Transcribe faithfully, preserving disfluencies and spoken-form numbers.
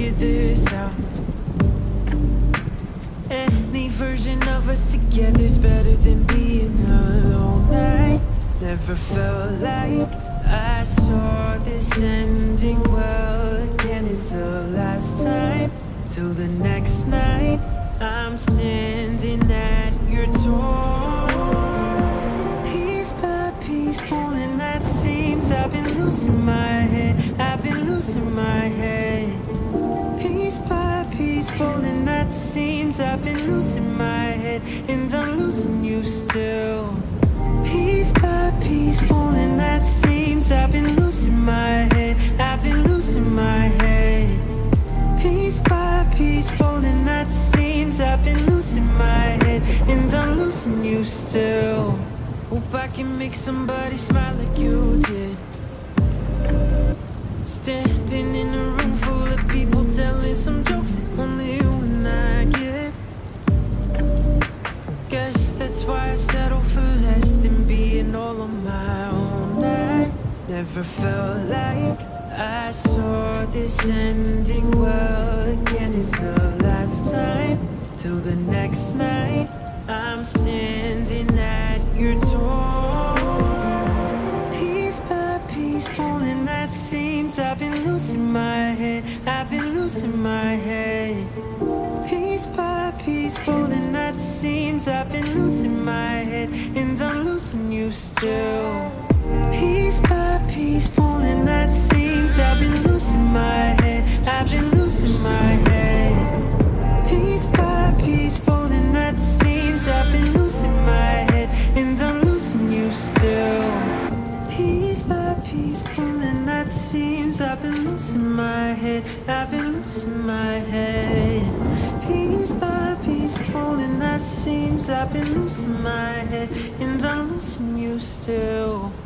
figured this out. Any version of us together's better than being alone. I never felt like I saw this ending well again. It's the last time till the next night. I'm standing at your door, piece by piece, pulling at seams. I've been losing my head, I've been losing my head. Piece by piece, pulling at seams. I've been losing my head, and I'm losing you still. Piece by piece, pulling at seams. I've been losing my head, I've been losing my head. Piece by piece, pulling at seams. I've been losing my head, and I'm losing you still. Hope I can make somebody smile like you did. Standing in a room full of people telling some jokes that only you and I get. Guess that's why I settle for less than being all on my own. I never felt like I saw this ending well again. It's the last time till the next night. I'm standing at your door, piece by piece, pulling at seams. I've been losing my head, I've been losing my head. Piece by piece, pulling at seams. I've been losing my head, and I'm losing you still. Piece by piece, pulling at seams. I've been losing my head, I've been losing my head. Piece by piece, pulling at seams. I've been losing my head, and I'm losing you still. Piece by piece, pulling at seams. I've been losing my head, I've been losing my head. Piece by piece, pulling at seams. I've been losing my head, and I'm losing you still.